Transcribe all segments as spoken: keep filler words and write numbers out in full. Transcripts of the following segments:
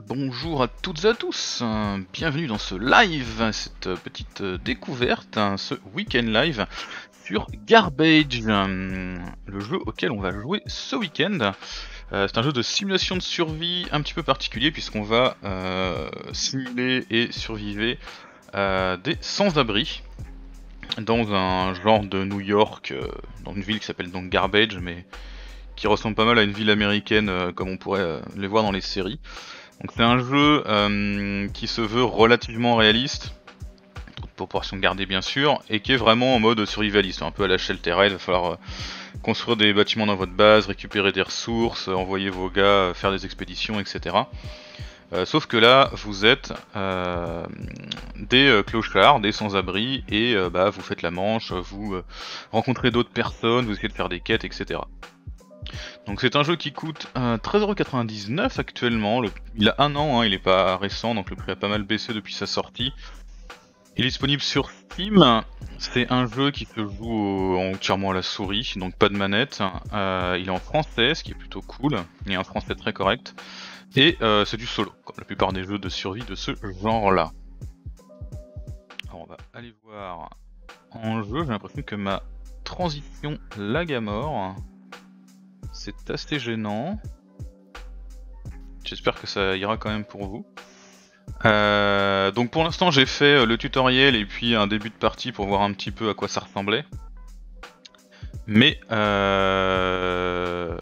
bonjour à toutes et à tous, euh, bienvenue dans ce live, cette petite euh, découverte, hein, ce week-end live sur Garbage, euh, le jeu auquel on va jouer ce week-end. Euh, c'est un jeu de simulation de survie un petit peu particulier puisqu'on va euh, simuler et survivre euh, des sans-abri dans un genre de New York, euh, dans une ville qui s'appelle donc Garbage, mais qui ressemble pas mal à une ville américaine euh, comme on pourrait euh, les voir dans les séries. Donc c'est un jeu euh, qui se veut relativement réaliste, toute proportion gardée bien sûr, et qui est vraiment en mode survivaliste, un peu à la Sheltered. Il va falloir euh, construire des bâtiments dans votre base, récupérer des ressources, euh, envoyer vos gars euh, faire des expéditions, et cetera. Euh, sauf que là, vous êtes euh, des euh, clochards, des sans-abri, et euh, bah, vous faites la manche, vous euh, rencontrez d'autres personnes, vous essayez de faire des quêtes, et cetera. Donc c'est un jeu qui coûte euh, treize euros quatre-vingt-dix-neuf actuellement, le... il a un an, hein, il est pas récent, donc le prix a pas mal baissé depuis sa sortie. Il est disponible sur Steam, c'est un jeu qui se joue au... entièrement à la souris, donc pas de manette. Euh, il est en français, ce qui est plutôt cool, il est un français très correct, et euh, c'est du solo, comme la plupart des jeux de survie de ce genre-là. Alors on va aller voir en jeu, j'ai l'impression que ma transition lag à mort. C'est assez gênant. J'espère que ça ira quand même pour vous. Euh, donc pour l'instant j'ai fait le tutoriel et puis un début de partie pour voir un petit peu à quoi ça ressemblait. Mais euh...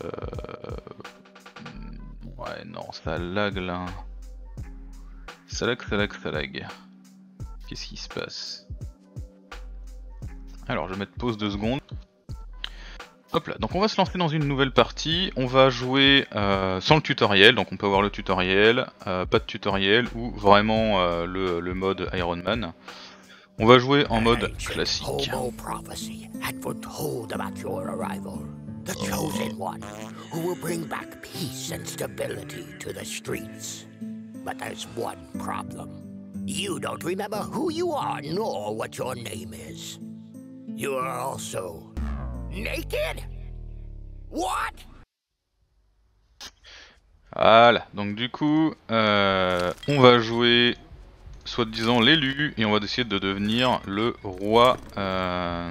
ouais non, ça lag là. Ça lag, ça lag, ça lag. Qu'est-ce qui se passe? Alors je vais mettre pause deux secondes. Hop là, donc on va se lancer dans une nouvelle partie, on va jouer euh, sans le tutoriel, donc on peut avoir le tutoriel, euh, pas de tutoriel, ou vraiment euh, le, le mode Iron Man. On va jouer en mode classique. Naked? What? Voilà, donc du coup, euh, on va jouer soi-disant l'élu et on va essayer de devenir le roi, euh,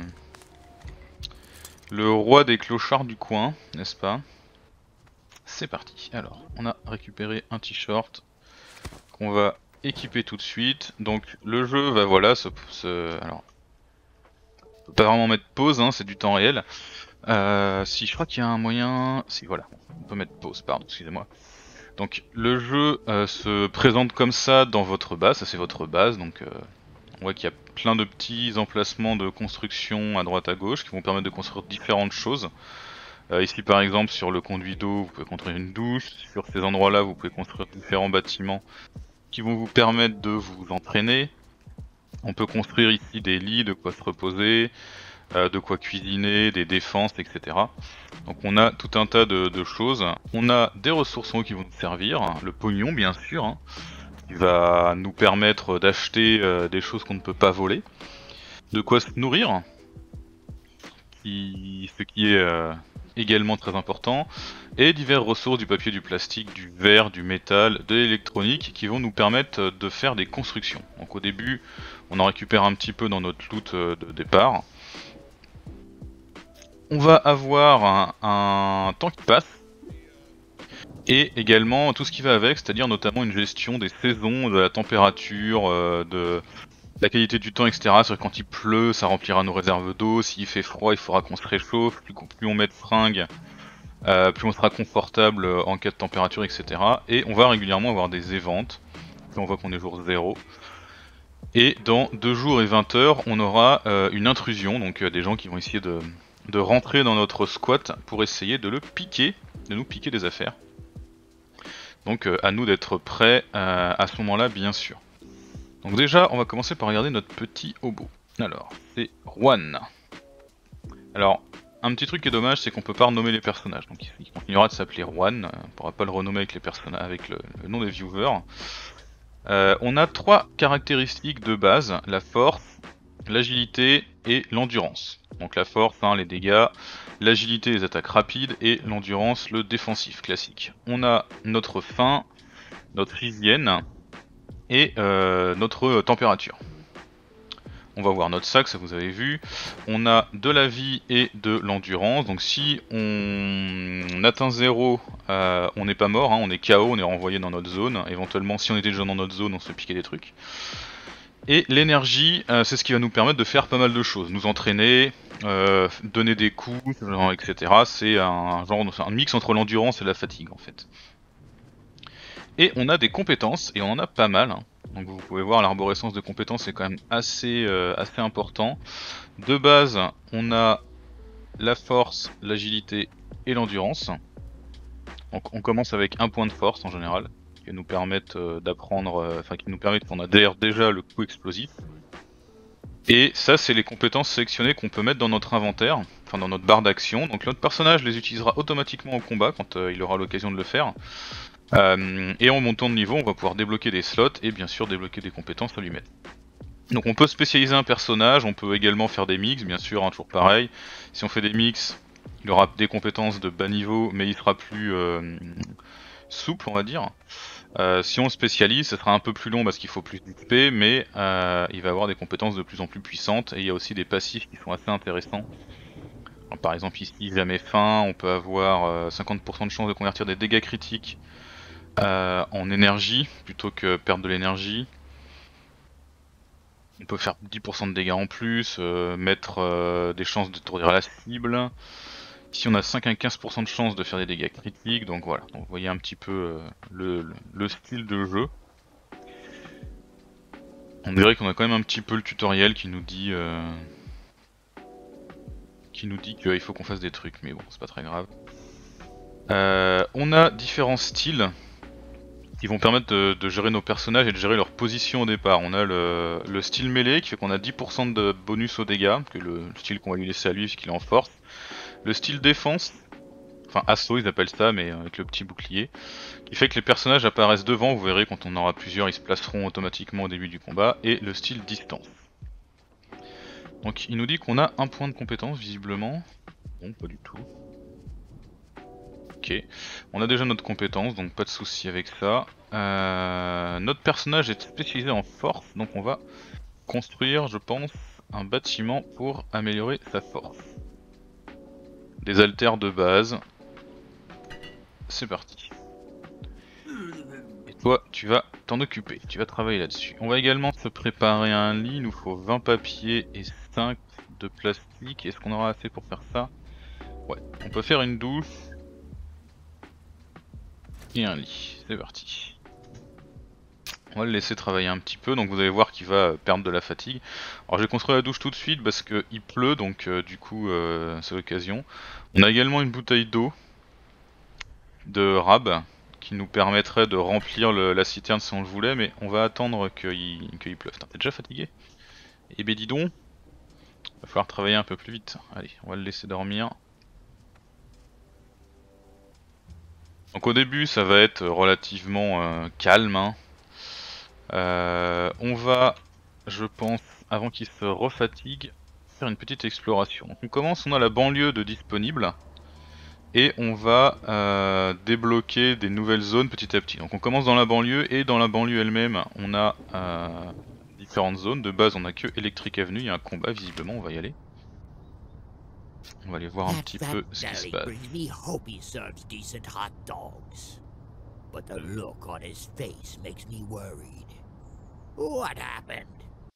le roi des clochards du coin, n'est-ce pas? C'est parti. Alors, on a récupéré un t-shirt qu'on va équiper tout de suite. Donc le jeu va voilà se, se alors, on peut pas vraiment mettre pause, hein, c'est du temps réel. Euh, si, je crois qu'il y a un moyen... Si, voilà, on peut mettre pause, pardon, excusez-moi. Donc, le jeu euh, se présente comme ça dans votre base, ça c'est votre base, donc euh, on voit qu'il y a plein de petits emplacements de construction à droite à gauche qui vont permettre de construire différentes choses. Euh, ici par exemple, sur le conduit d'eau, vous pouvez construire une douche, sur ces endroits-là, vous pouvez construire différents bâtiments qui vont vous permettre de vous entraîner. On peut construire ici des lits, de quoi se reposer, Euh, de quoi cuisiner, des défenses, et cetera. Donc on a tout un tas de, de choses. On a des ressources en eau qui vont nous servir, le pognon bien sûr, hein, qui va nous permettre d'acheter euh, des choses qu'on ne peut pas voler, de quoi se nourrir, qui, ce qui est euh, également très important, et diverses ressources du papier, du plastique, du verre, du métal, de l'électronique, qui vont nous permettre de faire des constructions. Donc au début, on en récupère un petit peu dans notre loot euh, de départ. On va avoir un, un temps qui passe et également tout ce qui va avec, c'est-à-dire notamment une gestion des saisons, de la température, euh, de la qualité du temps, et cetera. C'est-à-dire quand il pleut, ça remplira nos réserves d'eau. S'il fait froid, il faudra qu'on se réchauffe. Plus, plus on met de fringues, euh, plus on sera confortable en cas de température, et cetera. Et on va régulièrement avoir des éventes. Là on voit qu'on est jour zéro. Et dans deux jours et vingt heures, on aura euh, une intrusion, donc euh, des gens qui vont essayer de... de rentrer dans notre squat pour essayer de le piquer, de nous piquer des affaires. Donc euh, à nous d'être prêts euh, à ce moment-là, bien sûr. Donc déjà, on va commencer par regarder notre petit hobo. Alors, c'est Juan. Alors, un petit truc qui est dommage, c'est qu'on peut pas renommer les personnages. Donc il continuera de s'appeler Juan, on pourra pas le renommer avec, les personnages, avec le, le nom des viewers. Euh, on a trois caractéristiques de base, la force, l'agilité et l'endurance. Donc la force, hein, les dégâts, l'agilité, les attaques rapides, et l'endurance, le défensif classique. On a notre faim, notre hygiène et euh, notre température. On va voir notre sac, ça vous avez vu. On a de la vie et de l'endurance. Donc si on, on atteint zéro, euh, on n'est pas mort, hein, on est K O, on est renvoyé dans notre zone. Éventuellement, si on était déjà dans notre zone, on se piquait des trucs. Et l'énergie, euh, c'est ce qui va nous permettre de faire pas mal de choses. Nous entraîner, euh, donner des coups, et cetera. C'est un genre, un mix entre l'endurance et la fatigue en fait. Et on a des compétences, et on en a pas mal. Hein. Donc vous pouvez voir l'arborescence de compétences est quand même assez, euh, assez important. De base, on a la force, l'agilité et l'endurance. Donc on commence avec un point de force en général, qui nous permettent euh, d'apprendre, euh, enfin qui nous permettent qu'on a d'ailleurs déjà le coup explosif. Et ça c'est les compétences sélectionnées qu'on peut mettre dans notre inventaire, enfin dans notre barre d'action. Donc notre personnage les utilisera automatiquement au combat quand euh, il aura l'occasion de le faire. Euh, et en montant de niveau, on va pouvoir débloquer des slots et bien sûr débloquer des compétences à lui mettre. Donc on peut spécialiser un personnage, on peut également faire des mix, bien sûr, hein, toujours pareil. Si on fait des mix, il aura des compétences de bas niveau, mais il sera plus euh, souple, on va dire. Euh, si on le spécialise, ce sera un peu plus long parce qu'il faut plus d'X P, mais euh, il va avoir des compétences de plus en plus puissantes et il y a aussi des passifs qui sont assez intéressants. Alors, par exemple ici, jamais faim, on peut avoir euh, cinquante pour cent de chance de convertir des dégâts critiques Euh, en énergie plutôt que perdre de l'énergie. On peut faire dix pour cent de dégâts en plus, euh, mettre euh, des chances de tourner à la cible. Ici on a cinq à quinze pour cent de chances de faire des dégâts critiques, donc voilà, donc, vous voyez un petit peu euh, le, le, le style de jeu. On dirait qu'on a quand même un petit peu le tutoriel qui nous dit euh, qui nous dit qu'il faut qu'on fasse des trucs, mais bon c'est pas très grave. Euh, on a différents styles qui vont permettre de, de gérer nos personnages et de gérer leur position au départ. On a le, le style mêlée qui fait qu'on a dix pour cent de bonus aux dégâts, que le, le style qu'on va lui laisser à lui puisqu'il est en force. Le style défense, enfin assaut ils appellent ça, mais avec le petit bouclier, qui fait que les personnages apparaissent devant, vous verrez quand on aura plusieurs, ils se placeront automatiquement au début du combat. Et le style distance. Donc il nous dit qu'on a un point de compétence visiblement. Bon, pas du tout. Ok, on a déjà notre compétence, donc pas de souci avec ça. Euh, notre personnage est spécialisé en force, donc on va construire, je pense, un bâtiment pour améliorer sa force. Des haltères de base. C'est parti. Et toi, tu vas t'en occuper, tu vas travailler là-dessus. On va également se préparer un lit, il nous faut vingt papiers et cinq de plastique. Est-ce qu'on aura assez pour faire ça? Ouais, on peut faire une douche. Et un lit, c'est parti. On va le laisser travailler un petit peu, donc vous allez voir qu'il va perdre de la fatigue. Alors j'ai construit la douche tout de suite parce qu'il pleut, donc euh, du coup euh, c'est l'occasion. On a également une bouteille d'eau de rab qui nous permettrait de remplir le, la citerne si on le voulait, mais on va attendre qu'il qu'il pleuve. T'es déjà fatigué? Eh ben dis donc, va falloir travailler un peu plus vite. Allez, on va le laisser dormir. Donc au début ça va être relativement euh, calme, hein. Euh, on va, je pense, avant qu'il se refatigue, faire une petite exploration. Donc on commence, on a la banlieue de disponible, et on va euh, débloquer des nouvelles zones petit à petit. Donc on commence dans la banlieue, et dans la banlieue elle-même, on a euh, différentes zones. De base on a que Electric Avenue, il y a un combat visiblement, on va y aller. On va aller voir un petit peu ce qui se passe. But the look on his face makes me worried. What happened?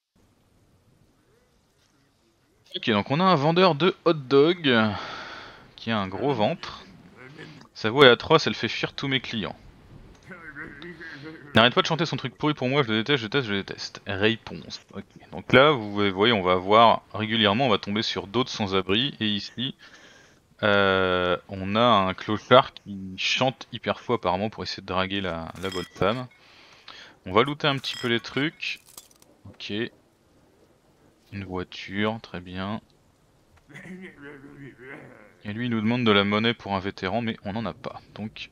Ok, donc on a un vendeur de hot dog qui a un gros ventre. Sa voix est atroce, elle fait fuir tous mes clients. N'arrête pas de chanter son truc pourri pour moi, je le déteste, je déteste, je le déteste. Réponse. Ok, donc là, vous voyez, on va voir régulièrement, on va tomber sur d'autres sans-abri. Et ici, euh, on a un clochard qui chante hyper fort apparemment pour essayer de draguer la, la bonne femme. On va looter un petit peu les trucs. Ok. Une voiture, très bien. Et lui il nous demande de la monnaie pour un vétéran, mais on n'en a pas. Donc,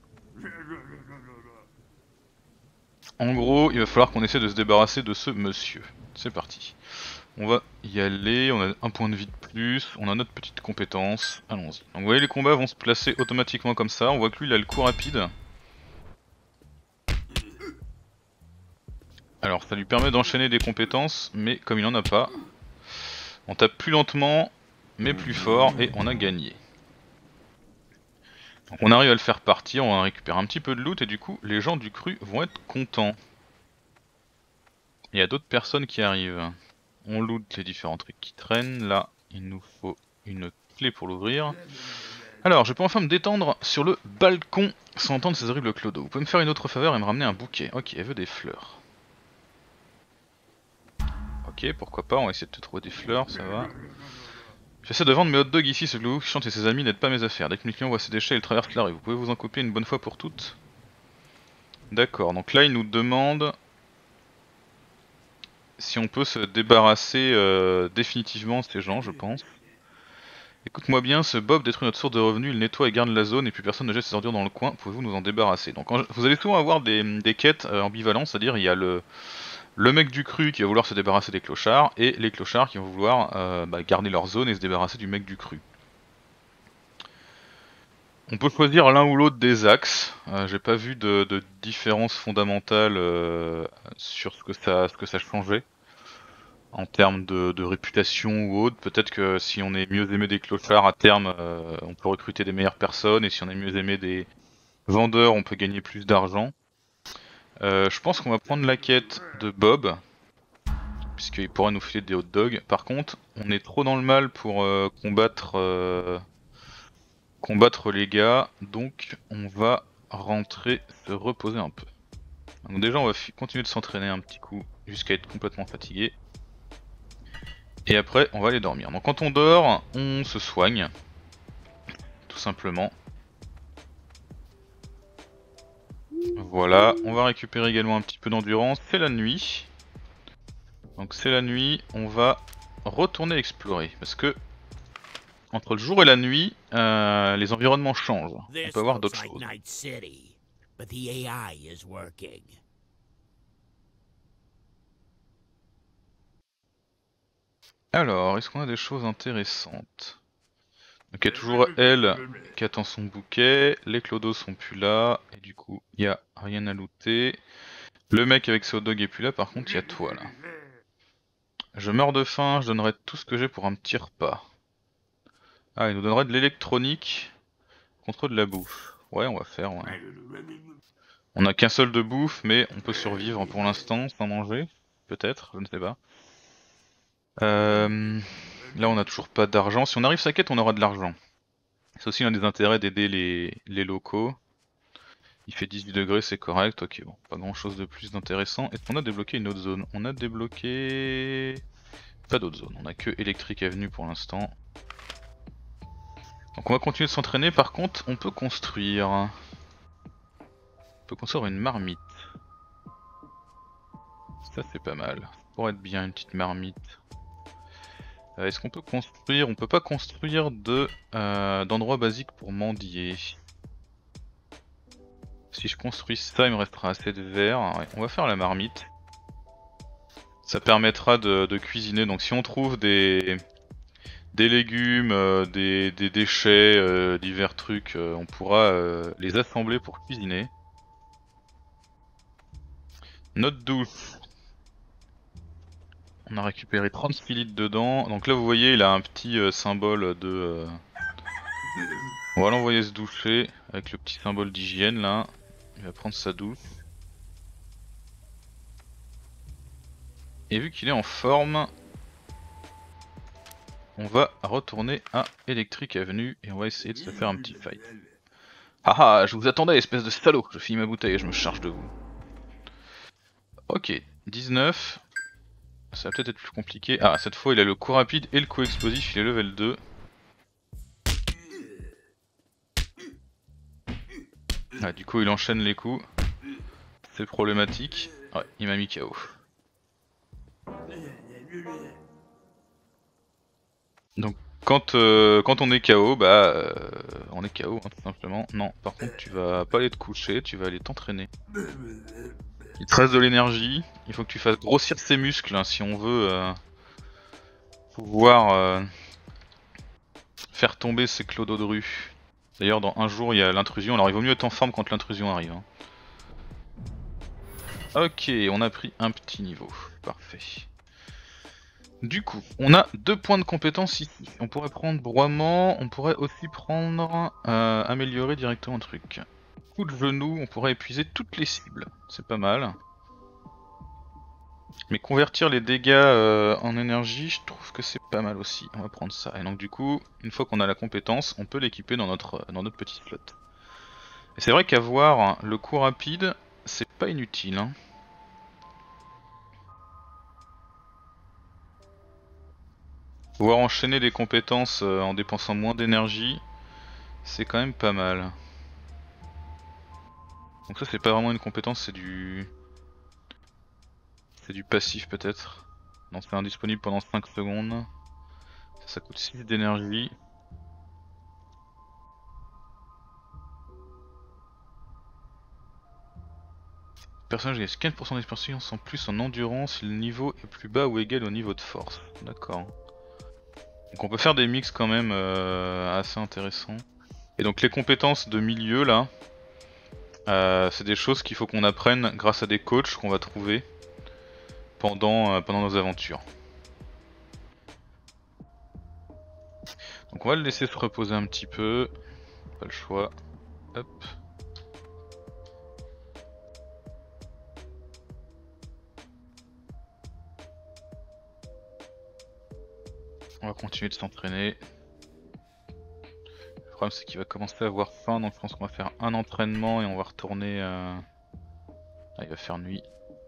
en gros, il va falloir qu'on essaie de se débarrasser de ce monsieur. C'est parti. On va y aller, on a un point de vie de plus, on a notre petite compétence. Allons-y. Donc vous voyez, les combats vont se placer automatiquement comme ça. On voit que lui il a le coup rapide. Alors ça lui permet d'enchaîner des compétences, mais comme il n'en a pas, on tape plus lentement, mais plus fort, et on a gagné. Donc on arrive à le faire partir, on récupère un petit peu de loot, et du coup les gens du cru vont être contents. Il y a d'autres personnes qui arrivent. On loot les différents trucs qui traînent, là il nous faut une clé pour l'ouvrir. Alors, je peux enfin me détendre sur le balcon sans entendre ces horribles clodos. Vous pouvez me faire une autre faveur et me ramener un bouquet. Ok, elle veut des fleurs. Ok, pourquoi pas, on va essayer de te trouver des fleurs, ça va. J'essaie de vendre mes hot dogs ici, ce glou qui chante et ses amis n'aident pas mes affaires. Dès que mes clients voient ces déchets, ils traversent la rue. Vous pouvez vous en couper une bonne fois pour toutes. D'accord, donc là il nous demande si on peut se débarrasser euh, définitivement de ces gens, je pense. Écoute-moi bien, ce Bob détruit notre source de revenus, il nettoie et garde la zone et plus personne ne jette ses ordures dans le coin, pouvez-vous nous en débarrasser? Donc en, vous allez souvent avoir des, des quêtes euh, ambivalentes, c'est-à-dire il y a le, le mec du cru qui va vouloir se débarrasser des clochards et les clochards qui vont vouloir euh, bah, garder leur zone et se débarrasser du mec du cru. On peut choisir l'un ou l'autre des axes, euh, j'ai pas vu de, de différence fondamentale euh, sur ce que ça, ce que ça changeait. En termes de, de réputation ou autre, peut-être que si on est mieux aimé des clochards à terme, euh, on peut recruter des meilleures personnes, et si on est mieux aimé des vendeurs, on peut gagner plus d'argent. Euh, je pense qu'on va prendre la quête de Bob, puisqu'il pourra nous filer des hot dogs. Par contre, on est trop dans le mal pour euh, combattre, euh, combattre les gars, donc on va rentrer se reposer un peu. Donc déjà on va continuer de s'entraîner un petit coup jusqu'à être complètement fatigué. Et après on va aller dormir. Donc quand on dort, on se soigne. Tout simplement. Voilà, on va récupérer également un petit peu d'endurance. C'est la nuit. Donc c'est la nuit, on va retourner explorer. Parce que entre le jour et la nuit, euh, les environnements changent. On peut avoir d'autres choses. Alors, est-ce qu'on a des choses intéressantes? Donc il y a toujours elle qui attend son bouquet, les clodos sont plus là, et du coup il n'y a rien à looter. Le mec avec ses hot dogs est plus là, par contre il y a toi là. Je meurs de faim, je donnerai tout ce que j'ai pour un petit repas. Ah, il nous donnerait de l'électronique contre de la bouffe. Ouais, on va faire, ouais. On a qu'un seul de bouffe, mais on peut survivre pour l'instant sans manger. Peut-être, je ne sais pas. Euh... Là on a toujours pas d'argent. Si on arrive sa quête, on aura de l'argent. C'est aussi l'un des intérêts d'aider les... les locaux. Il fait dix-huit degrés, c'est correct. Ok, bon, pas grand chose de plus d'intéressant. Est-ce qu'on a débloqué une autre zone? On a débloqué... Pas d'autre zone, on a que Electric Avenue pour l'instant. Donc on va continuer de s'entraîner, par contre on peut construire. On peut construire une marmite. Ça c'est pas mal. Pour être bien une petite marmite. Euh, Est-ce qu'on peut construire? On peut pas construire de euh, d'endroits basiques pour mendier. Si je construis ça, il me restera assez de verre. Ouais, on va faire la marmite. Ça permettra de, de cuisiner. Donc si on trouve des, des légumes, euh, des, des déchets, euh, divers trucs, euh, on pourra euh, les assembler pour cuisiner. Notre douche. On a récupéré trente-six litres dedans. Donc là vous voyez il a un petit euh, symbole de... Euh... On va l'envoyer se doucher avec le petit symbole d'hygiène là. Il va prendre sa douche. Et vu qu'il est en forme, on va retourner à Electric Avenue et on va essayer de se faire un petit fight. Haha, je vous attendais espèce de salaud. Je finis ma bouteille et je me charge de vous. Ok, dix-neuf. Ça va peut-être être plus compliqué. Ah, cette fois il a le coup rapide et le coup explosif, il est level deux. Ah, du coup il enchaîne les coups. C'est problématique. Ouais, il m'a mis K O. Donc quand, euh, quand on est K O, bah euh, on est K O hein, tout simplement. Non, par contre tu vas pas aller te coucher, tu vas aller t'entraîner. Il te reste de l'énergie, il faut que tu fasses grossir ses muscles hein, si on veut euh, pouvoir euh, faire tomber ces clodos de rue. D'ailleurs dans un jour il y a l'intrusion, alors il vaut mieux être en forme quand l'intrusion arrive. Hein. Ok, on a pris un petit niveau. Parfait. Du coup, on a deux points de compétence ici. On pourrait prendre broiement, on pourrait aussi prendre euh, améliorer directement un truc. Coup de genou, on pourrait épuiser toutes les cibles. C'est pas mal. Mais convertir les dégâts euh, en énergie, je trouve que c'est pas mal aussi. On va prendre ça. Et donc du coup, une fois qu'on a la compétence, on peut l'équiper dans notre, dans notre petit slot. Et c'est vrai qu'avoir le coup rapide, c'est pas inutile. Hein. Pouvoir enchaîner des compétences euh, en dépensant moins d'énergie, c'est quand même pas mal. Donc ça c'est pas vraiment une compétence, c'est du... C'est du passif peut-être. Non, c'est indisponible pendant cinq secondes. Ça, ça coûte six d'énergie. Le personnage gagne quinze pour cent d'expérience en plus en endurance si le niveau est plus bas ou égal au niveau de force. D'accord. Donc on peut faire des mix quand même euh, assez intéressants. Et donc les compétences de milieu là, euh, c'est des choses qu'il faut qu'on apprenne grâce à des coachs qu'on va trouver pendant, euh, pendant nos aventures. Donc on va le laisser se reposer un petit peu, pas le choix. Hop. On va continuer de s'entraîner. Le problème c'est qu'il va commencer à avoir faim, donc je pense qu'on va faire un entraînement et on va retourner... Euh... Ah, il va faire nuit.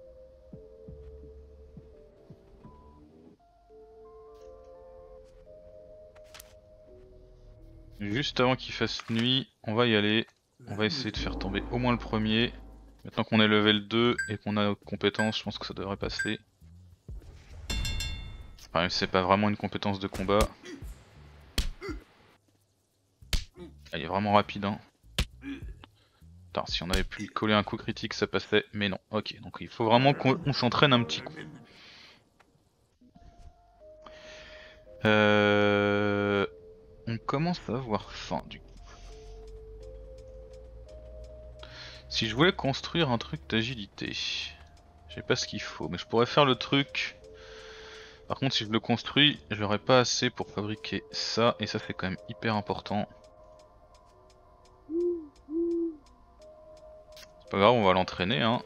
Juste avant qu'il fasse nuit, on va y aller. On va essayer de faire tomber au moins le premier. Maintenant qu'on est level deux et qu'on a nos compétences, je pense que ça devrait passer. Enfin, même si c'est pas vraiment une compétence de combat. Ah, il est vraiment rapide hein. Attends, si on avait pu lui coller un coup critique ça passait, mais non. Ok, donc il faut vraiment qu'on s'entraîne un petit coup. Euh... On commence à avoir faim du coup. Si je voulais construire un truc d'agilité, je sais pas ce qu'il faut, mais je pourrais faire le truc. Par contre si je le construis, j'aurais pas assez pour fabriquer ça, et ça c'est quand même hyper important. C'est pas grave, on va l'entraîner hein.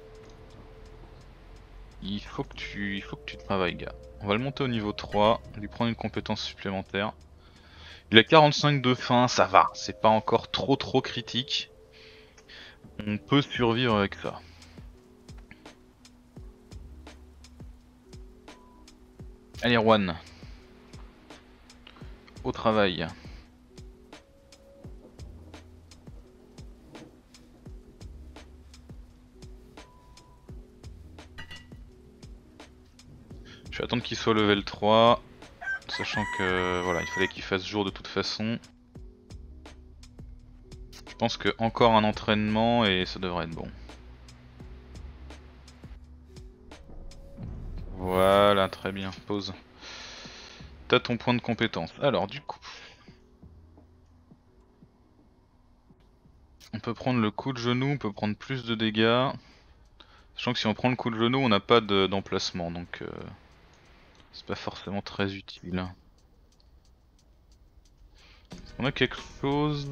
Il faut que tu, il faut que tu travailles gars. On va le monter au niveau trois, lui prendre une compétence supplémentaire. Il a quarante-cinq de faim, ça va, c'est pas encore trop trop critique. On peut survivre avec ça. Allez Juan, au travail. Je vais attendre qu'il soit level trois, sachant que voilà, il fallait qu'il fasse jour de toute façon. Je pense que encore un entraînement et ça devrait être bon. Voilà, très bien, pause. T'as ton point de compétence. Alors du coup, on peut prendre le coup de genou, on peut prendre plus de dégâts. Sachant que si on prend le coup de genou, on n'a pas d'emplacement, donc euh, c'est pas forcément très utile. Est-ce qu'on a quelque chose?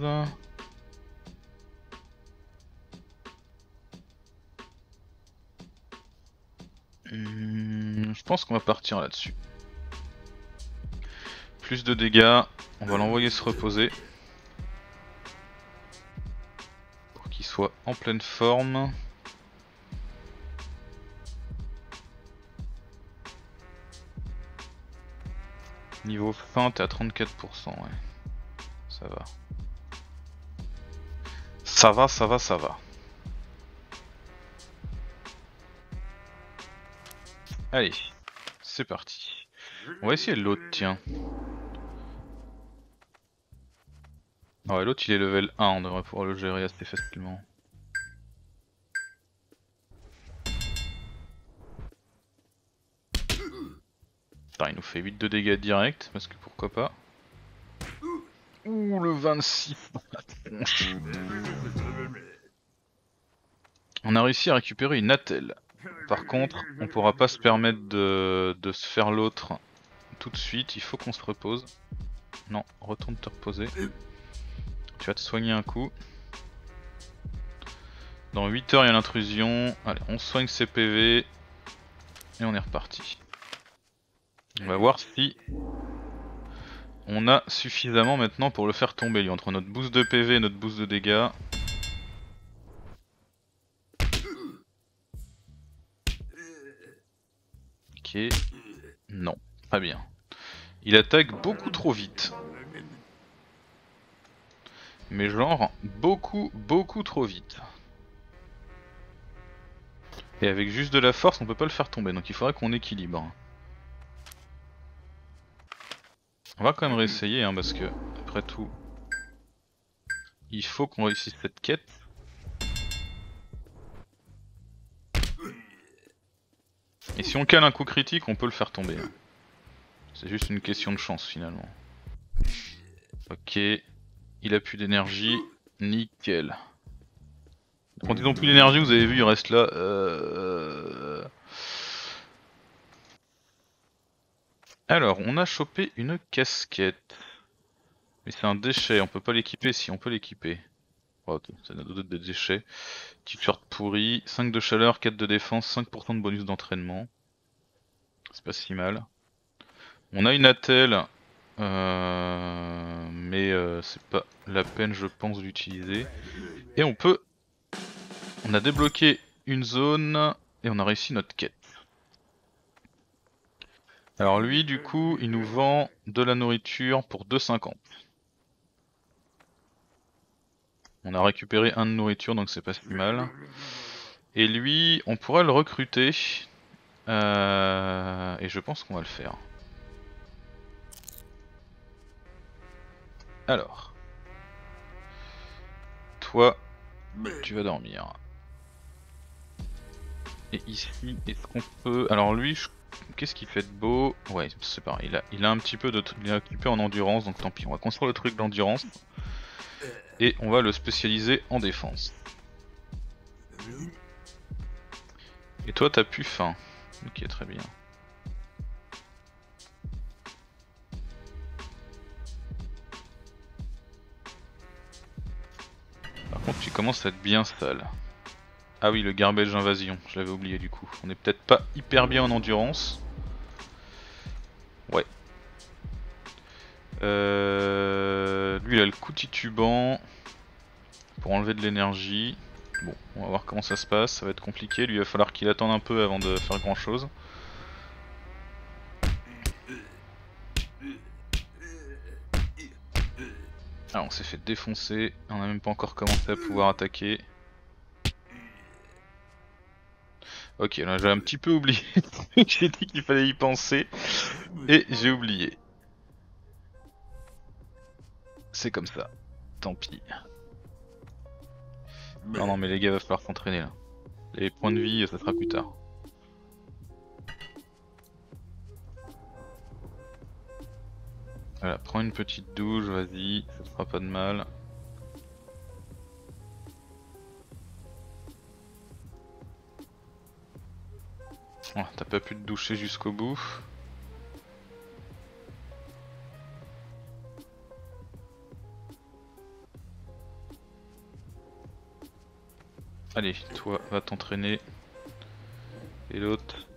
Hum, je pense qu'on va partir là-dessus. Plus de dégâts, on va l'envoyer se reposer. Pour qu'il soit en pleine forme. Niveau faim, t'es à trente-quatre pour cent, ouais. Ça va. Ça va, ça va, ça va. Allez, c'est parti. On va essayer l'autre, tiens. Ouais, l'autre il est level un, on devrait pouvoir le gérer assez facilement. Putain, il nous fait huit de dégâts direct, parce que pourquoi pas. Ouh, le vingt-six dans la tronche. On a réussi à récupérer une attelle. Par contre, on pourra pas se permettre de, de se faire l'autre tout de suite, il faut qu'on se repose. Non, retourne te reposer. Tu vas te soigner un coup. Dans huit heures il y a l'intrusion. Allez, on soigne ses P V. Et on est reparti. On va voir si on a suffisamment maintenant pour le faire tomber lui, entre notre boost de P V et notre boost de dégâts. Ok. Non, pas bien. Il attaque beaucoup trop vite. Mais genre, beaucoup, beaucoup trop vite. Et avec juste de la force, on peut pas le faire tomber, donc il faudrait qu'on équilibre. On va quand même réessayer, hein, parce que, après tout, il faut qu'on réussisse cette quête. Et si on cale un coup critique, on peut le faire tomber. Hein. C'est juste une question de chance finalement. Ok, il a plus d'énergie, nickel. Quand ils ont plus d'énergie, vous avez vu, il reste là. Euh... Alors, on a chopé une casquette. Mais c'est un déchet, on peut pas l'équiper. Si, on peut l'équiper. Oh, ça a d'autres des déchets. T-shirt pourri, cinq de chaleur, quatre de défense, cinq pour cent de bonus d'entraînement. C'est pas si mal. On a une attelle, euh... mais euh, c'est pas la peine je pense d'utiliser. Et on peut... On a débloqué une zone et on a réussi notre quête. Alors lui du coup il nous vend de la nourriture pour deux cinquante. On a récupéré un de nourriture donc c'est pas si mal. Et lui on pourrait le recruter. Euh... Et je pense qu'on va le faire. Alors. Toi, tu vas dormir. Et ici, est-ce qu'on peut... Alors lui, je... qu'est-ce qu'il fait de beau? Ouais, c'est pareil, il a, il a un petit peu de... Il est occupé en endurance, donc tant pis, on va construire le truc d'endurance. Et on va le spécialiser en défense. Et toi, t'as plus faim. Ok, très bien. Par contre, tu commences à être bien sale. Ah oui, le garbage invasion, je l'avais oublié du coup. On est peut-être pas hyper bien en endurance. Ouais. Euh... Lui, il a le coup titubant pour enlever de l'énergie. Bon, on va voir comment ça se passe, ça va être compliqué, lui il va falloir qu'il attende un peu avant de faire grand chose. Ah, on s'est fait défoncer, on n'a même pas encore commencé à pouvoir attaquer. Ok, là j'ai un petit peu oublié, j'ai dit qu'il fallait y penser, et j'ai oublié. C'est comme ça, tant pis. Non non mais les gars, va falloir s'entraîner là. Les points de vie, ça sera plus tard. Voilà, prends une petite douche, vas-y, ça te fera pas de mal. Oh, t'as pas pu te doucher jusqu'au bout. Allez, toi, va t'entraîner. Et l'autre,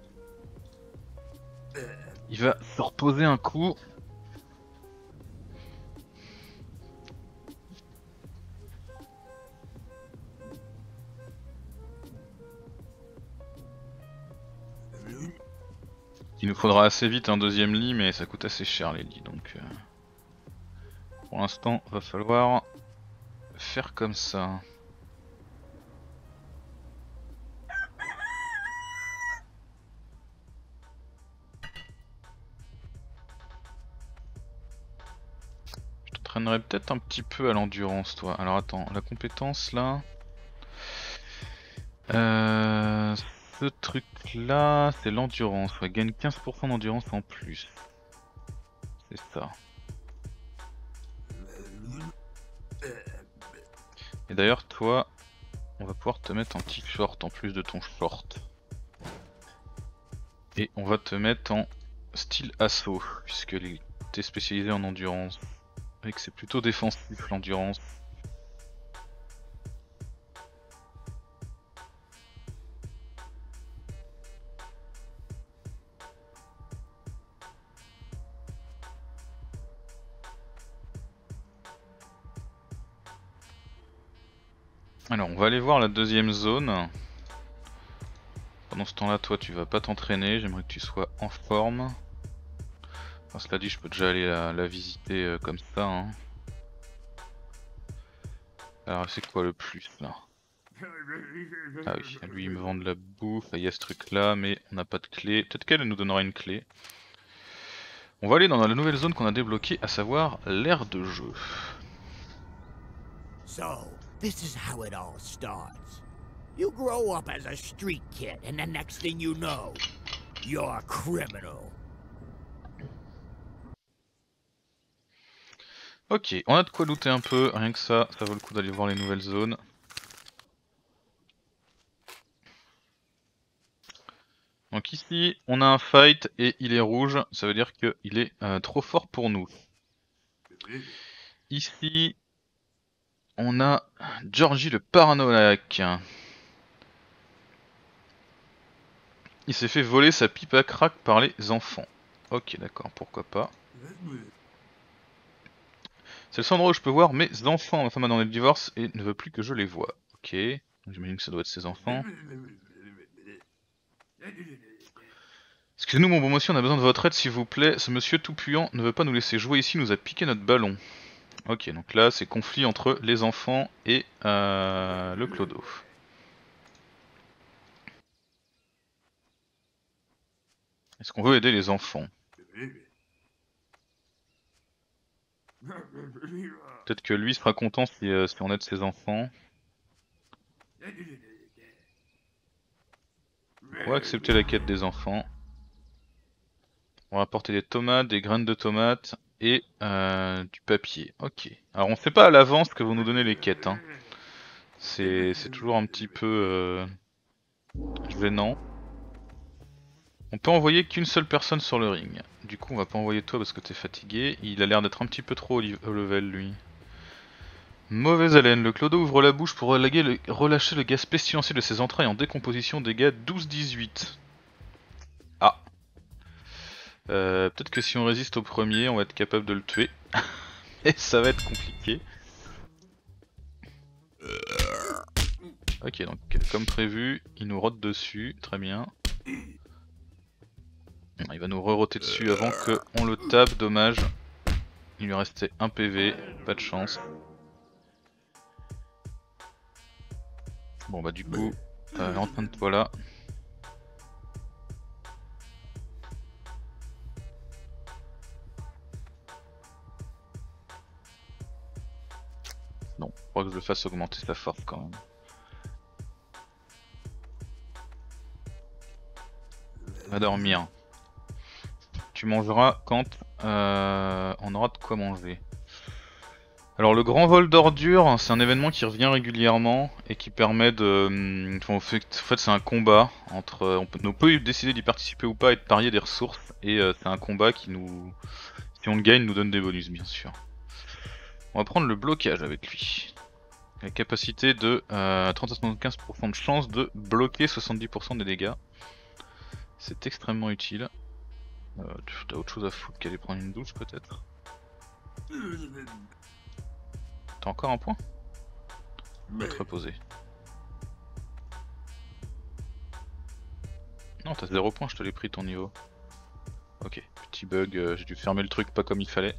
il va se reposer un coup. Il nous faudra assez vite un deuxième lit, mais ça coûte assez cher les lits, donc euh, pour l'instant va falloir faire comme ça. Je t'entraînerai peut-être un petit peu à l'endurance toi. Alors attends, la compétence là... Euh, ce truc là, c'est l'endurance, ouais, gagne quinze pour cent d'endurance en plus. C'est ça. Et d'ailleurs toi, on va pouvoir te mettre un petit short en plus de ton short. Et on va te mettre en style assaut, puisque t'es spécialisé en endurance. Et que c'est plutôt défensif l'endurance. Alors on va aller voir la deuxième zone. Pendant ce temps là toi tu vas pas t'entraîner, j'aimerais que tu sois en forme. Enfin, cela dit je peux déjà aller la, la visiter euh, comme ça hein. Alors c'est quoi le plus là? Ah oui, lui il me vend de la bouffe, il y a ce truc là mais on n'a pas de clé. Peut-être qu'elle nous donnera une clé. On va aller dans la nouvelle zone qu'on a débloquée, à savoir l'aire de jeu. So, this is how it all starts. You grow up as a street kid, and the next thing you know, you're a criminal. Ok, on a de quoi looter un peu, rien que ça, ça vaut le coup d'aller voir les nouvelles zones. Donc ici, on a un fight et il est rouge, ça veut dire qu'il est euh, trop fort pour nous. Ici, on a Georgie le paranoïaque. Il s'est fait voler sa pipe à crack par les enfants. Ok, d'accord, pourquoi pas. C'est le seul endroit où je peux voir mes enfants. Ma femme a demandé le divorce et ne veut plus que je les voie. Ok, j'imagine que ça doit être ses enfants. Excusez-nous mon bon monsieur, on a besoin de votre aide s'il vous plaît. Ce monsieur tout puant ne veut pas nous laisser jouer ici, nous a piqué notre ballon. Ok, donc là c'est conflit entre les enfants et euh, le clodo. Est-ce qu'on veut aider les enfants? Peut-être que lui sera content si, euh, si on aide ses enfants. On va accepter la quête des enfants. On va apporter des tomates, des graines de tomates et euh, du papier. Ok. Alors on sait pas à l'avance que vous nous donnez les quêtes. Hein. C'est toujours un petit peu euh, gênant. On peut envoyer qu'une seule personne sur le ring. Du coup on va pas envoyer toi parce que t'es fatigué. Il a l'air d'être un petit peu trop au level lui. Mauvaise haleine, le clodo ouvre la bouche pour le... relâcher le gaz pestilentiel de ses entrailles en décomposition, dégâts douze dix-huit. Ah. Euh, Peut-être que si on résiste au premier, on va être capable de le tuer. Et ça va être compliqué. Ok, donc comme prévu, il nous rote dessus, très bien. Il va nous re-roter dessus avant qu'on le tape, dommage. Il lui restait un P V, pas de chance. Bon bah du coup, euh, entraîne-toi là. Non, je crois que je le fasse augmenter sa force quand même. Va dormir. Tu mangeras quand euh, on aura de quoi manger. Alors le grand vol d'ordures, c'est un événement qui revient régulièrement et qui permet de... Enfin, en fait, c'est un combat entre... On peut, on peut décider d'y participer ou pas et de parier des ressources. Et euh, c'est un combat qui nous... Si on le gagne, nous donne des bonus bien sûr. On va prendre le blocage avec lui. La capacité de euh, trente à soixante-quinze pour cent de chance de bloquer soixante-dix pour cent des dégâts. C'est extrêmement utile. Euh, T'as autre chose à foutre qu'aller prendre une douche peut-être? T'as encore un point? Va te reposer. Non, t'as zéro point, je te l'ai pris ton niveau. Ok, petit bug, euh, j'ai dû fermer le truc pas comme il fallait.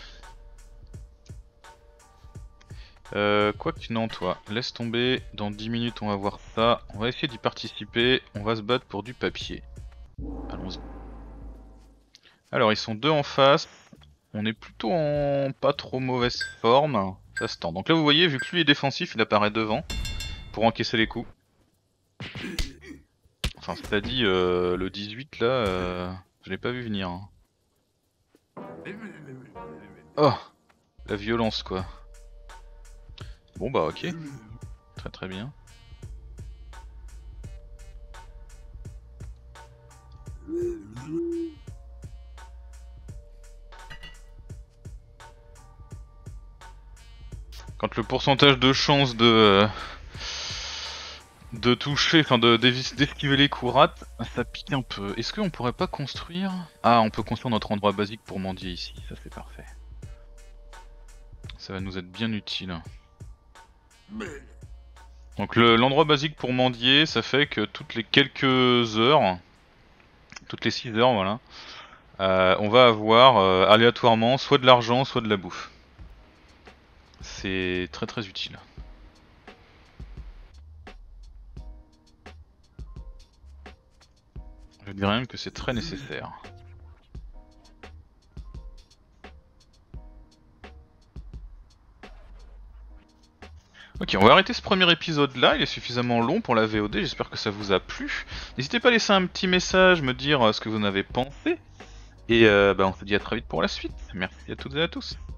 Euh, quoi que non, toi, laisse tomber, dans dix minutes on va voir ça. On va essayer d'y participer, on va se battre pour du papier. Allons-y. Alors, ils sont deux en face. On est plutôt en pas trop mauvaise forme. Ça se tend. Donc là, vous voyez, vu que lui est défensif, il apparaît devant pour encaisser les coups. Enfin, c'est-à-dire euh, le dix-huit là, euh, je l'ai pas vu venir. Hein. Oh, la violence quoi. Bon bah ok, très très bien. Quand le pourcentage de chance de... Euh, de toucher, enfin de d'esquiver les coups rates, ça pique un peu. Est-ce qu'on pourrait pas construire... Ah, on peut construire notre endroit basique pour mendier ici, ça c'est parfait. Ça va nous être bien utile. Donc l'endroit basique pour mendier, ça fait que toutes les quelques heures, toutes les six heures, voilà, euh, on va avoir euh, aléatoirement soit de l'argent, soit de la bouffe. C'est très très utile. Je dirais même que c'est très nécessaire. Ok, on va arrêter ce premier épisode là, il est suffisamment long pour la V O D, j'espère que ça vous a plu. N'hésitez pas à laisser un petit message, me dire ce que vous en avez pensé. Et euh, bah, on se dit à très vite pour la suite. Merci à toutes et à tous.